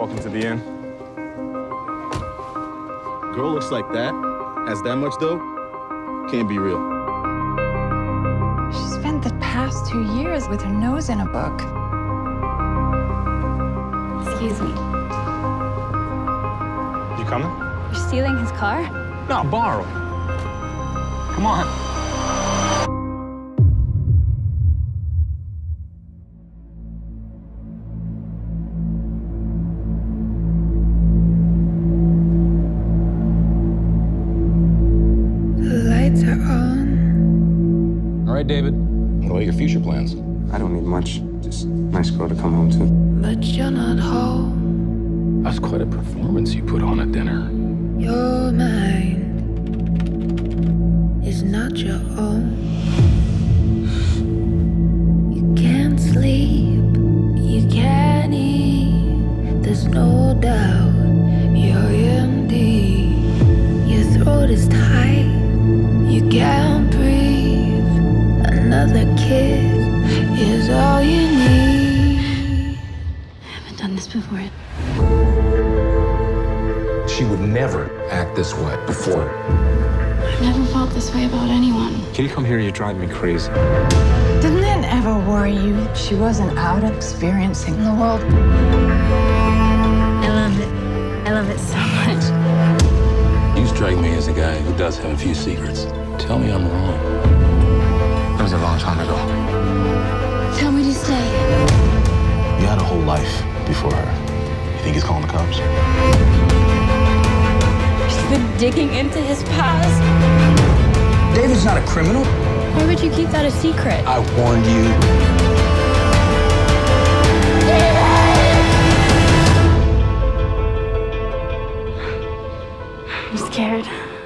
Welcome to the inn. Girl looks like that, has that much dough, can't be real. She spent the past 2 years with her nose in a book. Excuse me. You coming? You're stealing his car? No, borrow. Come on. Lights are on. All right, David. What are your future plans? I don't need much. Just a nice girl to come home to. But you're not home. That's quite a performance you put on at dinner. Your mind is not your own. You can't sleep, you can't eat. There's no doubt you're in deep. Your throat is tight, you can't breathe. Another kiss is all you need. I haven't done this before. She would never act this way before. I've never felt this way about anyone. Can you come here? You drive me crazy. Didn't it ever worry you that she wasn't out experiencing the world? I love it. I love it so much. You strike me as a guy who does have a few secrets. Tell me I'm wrong. That was a long time ago. Tell me to stay. You had a whole life before her. You think he's calling the cops? She's been digging into his past. David's not a criminal. Why would you keep that a secret? I warned you. I'm scared.